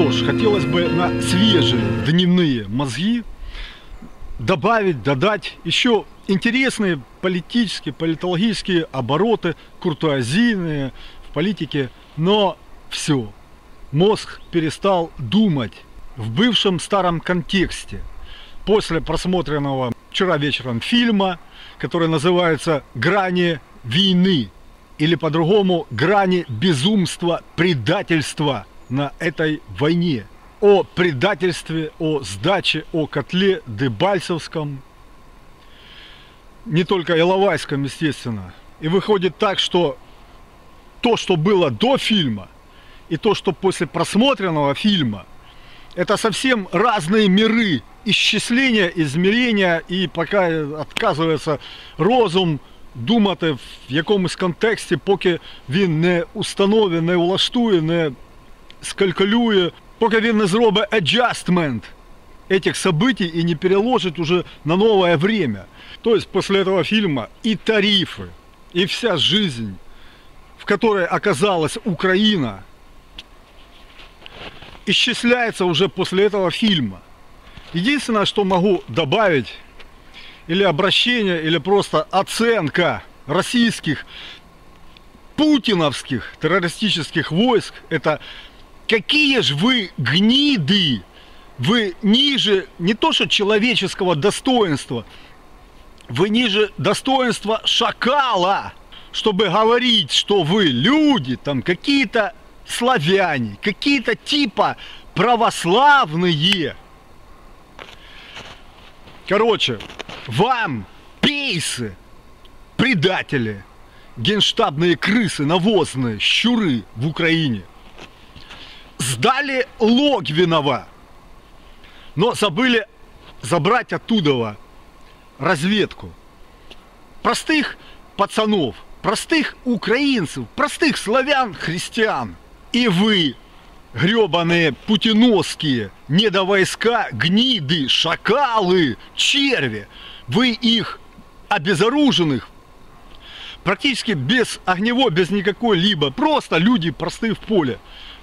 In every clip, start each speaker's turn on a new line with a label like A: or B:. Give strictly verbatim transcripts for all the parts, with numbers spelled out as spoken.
A: что ж, хотелось бы на свежие дневные мозги добавить, додать еще интересные политические, политологические обороты, куртуазийные в политике, но все, мозг перестал думать в бывшем старом контексте. После просмотренного вчера вечером фильма, который называется «Грани войны», или по-другому «Грани безумства, предательства на этой войне», о предательстве, о сдаче, о котле Дебальцевском, не только Иловайском, естественно. И выходит так, что то, что было до фильма, и то, что после просмотренного фильма, это совсем разные миры исчисления, измерения, і поки відказується розум думати в якомусь контексті, поки він не установить, не влаштує, не скалькулює, поки він не зробить adjustment этих событий и не переложит уже на новое время. То есть после этого фильма и тарифы, и вся жизнь, в которой оказалась Украина, исчисляется уже после этого фильма. Единственное, что могу добавить, или обращение, или просто оценка российских путиновских террористических войск, это какие же вы гниды, вы ниже не то что человеческого достоинства, вы ниже достоинства шакала, чтобы говорить, что вы люди, там какие-то славяне, какие-то типа православные. Короче, вам, пейсы, предатели, генштабные крысы, навозные, щуры в Украине, сдали Логвинова, но забыли забрать оттуда разведку. Простых пацанов, простых украинцев, простых славян, христиан. И вы, гребаные путиновские недовойска, гниды, шакалы, черви, вы их обезоруженных, практически без огневой, без никакой либо, просто люди простые в поле.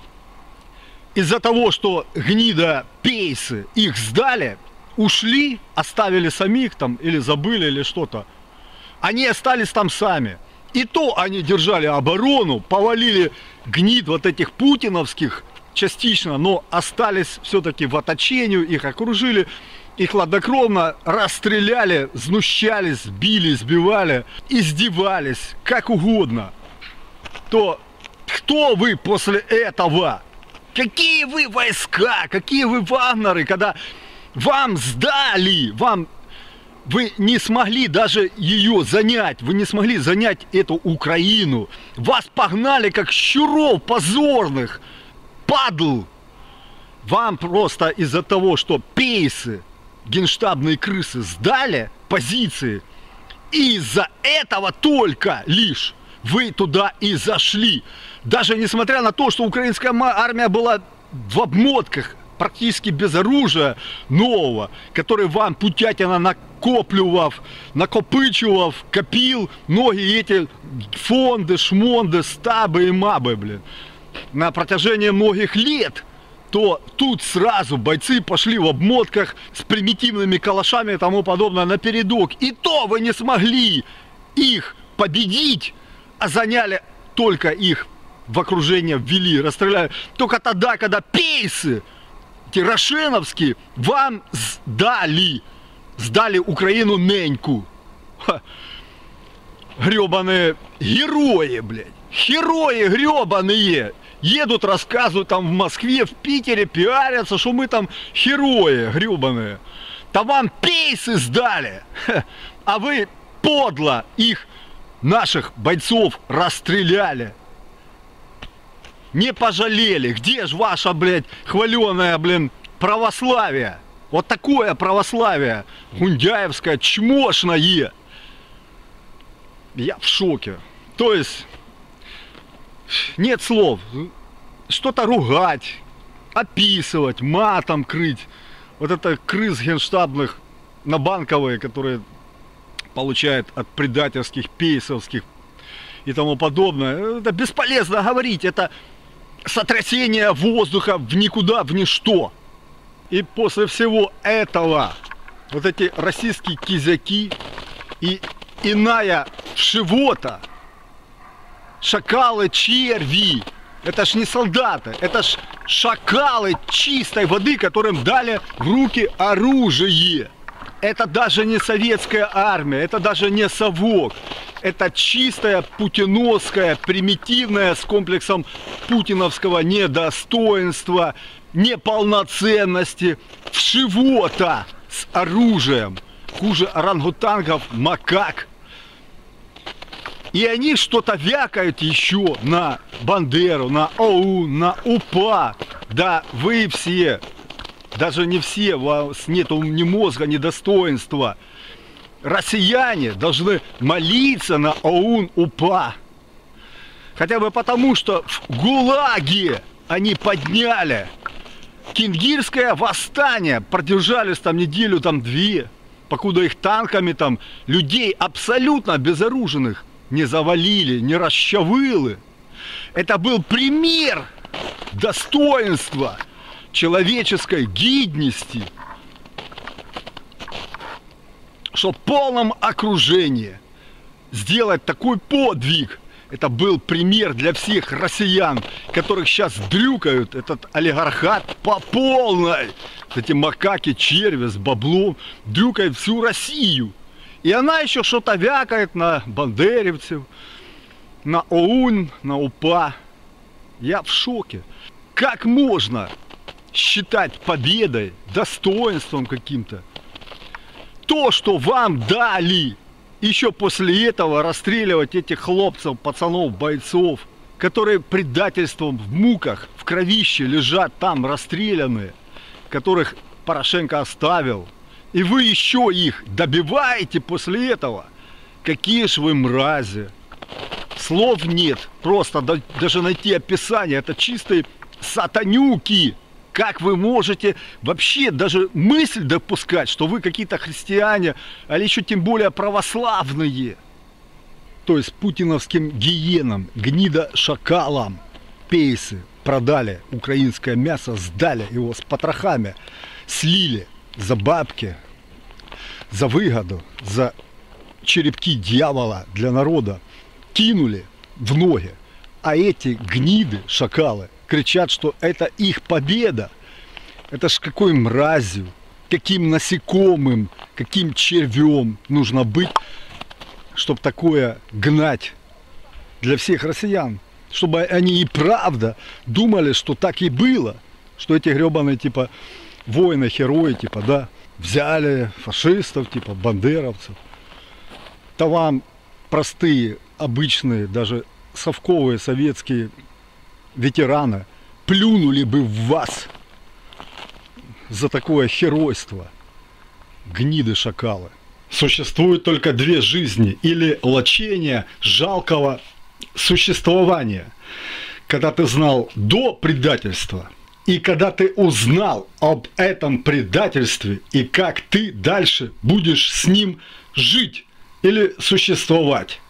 A: Из-за того, что гнида пейсы их сдали, ушли, оставили самих там, или забыли, или что-то, они остались там сами. И то они держали оборону, повалили гнид вот этих путиновских частично, но остались все-таки в оточении, их окружили, их хладнокровно расстреляли, знущались, били, сбивали, издевались, как угодно. То кто вы после этого? Какие вы войска, какие вы вагнеры, когда вам сдали, вам... Вы не смогли даже ее занять, вы не смогли занять эту Украину. Вас погнали как щуров позорных, падл. Вам просто из-за того, что пейсы, генштабные крысы сдали позиции, из-за этого только лишь вы туда и зашли. Даже несмотря на то, что украинская армия была в обмотках, практически без оружия нового, который вам Путятина накопливав, накопычивав, копил ноги эти фонды, шмонды, стабы и мабы, блин, на протяжении многих лет, то тут сразу бойцы пошли в обмотках с примитивными калашами и тому подобное напередок. И то вы не смогли их победить, а заняли только их в окружение, ввели, расстреляли. Только тогда, когда пейсы Рошеновские вам сдали, сдали Украину неньку. Ха. Гребаные герои, блядь, герои гребаные. Едут, рассказывают там в Москве, в Питере, пиарятся, что мы там герои гребаные. Да вам пейсы сдали, ха. А вы подло их, наших бойцов, расстреляли. Не пожалели. Где же ваша, блядь, хваленое, блин, православие? Вот такое православие гундяевское, чмошное. Я в шоке. То есть, нет слов. Что-то ругать, описывать, матом крыть. Вот это крыс генштабных на Банковые, которые получают от предательских, пейсовских и тому подобное. Это бесполезно говорить. Это сотрясение воздуха в никуда, в ничто. И после всего этого вот эти российские кизяки и иная вшивота, шакалы, черви, это ж не солдаты, это ж шакалы чистой воды, которым дали в руки оружие. Это даже не советская армия, это даже не совок. Это чистая путиновская, примитивная, с комплексом путиновского недостоинства, неполноценности, вшивота с оружием. Хуже орангутангов, макак. И они что-то вякают еще на Бандеру, на ОУН, на УПА. Да вы все, даже не все, у вас нету ни мозга, ни достоинства. Россияне должны молиться на ОУН, УПА. Хотя бы потому, что в ГУЛАГе они подняли кингирское восстание. Продержались там неделю, там две. Покуда их танками там людей абсолютно безоружных не завалили, не расчавыли. Это был пример достоинства, человеческой гидности, что в полном окружении сделать такой подвиг. Это был пример для всех россиян, которых сейчас дрюкают этот олигархат по полной. Эти макаки, черви с баблом дрюкают всю Россию. И она еще что-то вякает на бандеревцев, на ОУН, на УПА. Я в шоке. Как можно считать победой, достоинством каким-то то, что вам дали? Еще после этого расстреливать этих хлопцев, пацанов, бойцов, которые предательством в муках, в кровище лежат там расстрелянные, которых Порошенко оставил. И вы еще их добиваете после этого. Какие ж вы мрази. Слов нет. Просто даже найти описание. Это чистые сатанюки. Как вы можете вообще даже мысль допускать, что вы какие-то христиане, а еще тем более православные? То есть путиновским гиенам, гнида шакалам, пейсы продали украинское мясо, сдали его с потрохами, слили за бабки, за выгоду, за черепки дьявола для народа, кинули в ноги. А эти гниды, шакалы, кричат, что это их победа. Это ж какой мразью, каким насекомым, каким червем нужно быть, чтобы такое гнать для всех россиян. Чтобы они и правда думали, что так и было. Что эти гребаные типа воины, герои, типа, да, взяли фашистов, типа бандеровцев. Да вам простые, обычные, даже совковые советские ветераны плюнули бы в вас за такое геройство. Гниды шакалы. Существует только две жизни, или лачение жалкого существования. Когда ты знал до предательства, и когда ты узнал об этом предательстве, и как ты дальше будешь с ним жить или существовать.